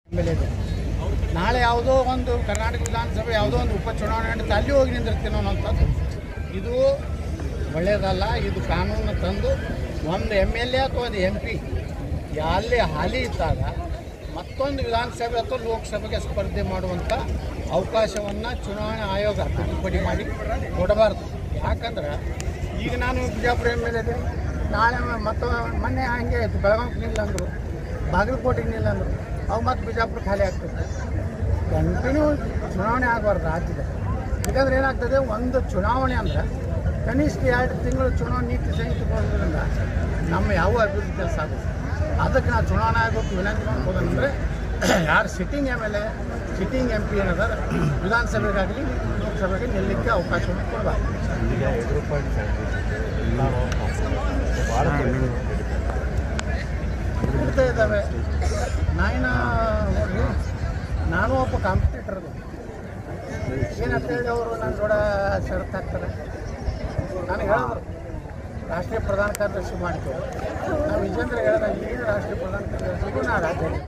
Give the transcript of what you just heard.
ಆಮೇಲೆ ನಾಳೆ ಯಾವುದೋ ಒಂದು ಕರ್ನಾಟಕ ವಿಧಾನಸಭೆ ಯಾವುದೋ ಒಂದು ಉಪಚುನಾವಣೆ ನಡೆದು ಅಲ್ಲಿ ಹೋಗಿ ನಿಂದಿರ್ತೀನೋ ಅನ್ನೋಂಥದ್ದು ಇದು ಒಳ್ಳೆಯದಲ್ಲ. ಇದು ಕಾನೂನು ತಂದು ಒಂದು MLA ಅಥವಾ ಒಂದು MP ಅಲ್ಲಿ ಹಾಲಿ ಇದ್ದಾಗ ಮತ್ತೊಂದು ವಿಧಾನಸಭೆ ಅಥವಾ ಲೋಕಸಭೆಗೆ ಸ್ಪರ್ಧೆ ಮಾಡುವಂಥ ಅವಕಾಶವನ್ನು ಚುನಾವಣಾ ಆಯೋಗ ತಿದ್ದುಪಡಿ ಮಾಡಿ ಕೊಡಬಾರ್ದು. ಯಾಕಂದ್ರೆ ಈಗ ನಾನು ಬಿಜಾಪುರ MLA ಇದ್ದೀನಿ, ನಾಳೆ ಮೊನ್ನೆ ಹಂಗೆ ಆಯಿತು, ಬೆಳಗಾವಿಗೆ ನಿಲ್ಲಂದರು, ಬಾಗಲಕೋಟೆಗೆ ನಿಲ್ಲಂದರು, ಅವು ಮತ್ತು ಬಿಜಾಪುರ ಖಾಲಿ ಆಗ್ತದೆ. ಕಂಟಿನ್ಯೂ ಚುನಾವಣೆ ಆಗಬಾರ್ದು ರಾಜ್ಯದ. ಯಾಕಂದ್ರೆ ಏನಾಗ್ತದೆ, ಒಂದು ಚುನಾವಣೆ ಅಂದ್ರೆ ಕನಿಷ್ಠ 2 ತಿಂಗಳು ಚುನಾವಣೆ ನೀತಿ ಸಂಹಿತೆ ಕೊಡೋದ್ರಿಂದ ನಮ್ಮ ಯಾವ ಅಭಿವೃದ್ಧಿ ಕೆಲಸ ಆಗುತ್ತೆ. ಅದಕ್ಕೆ ನಾವು ಚುನಾವಣಾ ಆಯೋಗಕ್ಕೆ ವಿನಂತಿ ಮಾಡ್ಬೋದಂದರೆ ಯಾರು ಸಿಟ್ಟಿಂಗ್ MLA ಸಿಟ್ಟಿಂಗ್ MP ಏನಾದ್ರೆ ವಿಧಾನಸಭೆಗಾಗಲಿ ಲೋಕಸಭೆಗೆ ನಿಲ್ಲಕ್ಕೆ ಅವಕಾಶವನ್ನು ಕೊಡಬಾರ್ದು. ಇರ್ತಾ ಇದ್ದಾವೆ. ನೋಡ್ರಿ, ನಾನು ಒಬ್ಬ ಕಾಂಪಿಟೇಟರ್. ಏನಂತೇಳಿ ಅವರು ನನ್ನ ಕೂಡ ಷರತ್ತು ಹಾಕ್ತಾರೆ. ನನಗೆ ಹೇಳಿದ್ರು ರಾಷ್ಟ್ರೀಯ ಪ್ರಧಾನ ಕಾರ್ಯದರ್ಶಿ ಮಾಡ್ತೇವೆ. ನಾವು ವಿಜೇಂದ್ರ ಹೇಳಿದಾಗ ಏನು ರಾಷ್ಟ್ರೀಯ ಪ್ರಧಾನ ಕಾರ್ಯದರ್ಶಿಗೂ ನಾ ರಾಜ್ಯ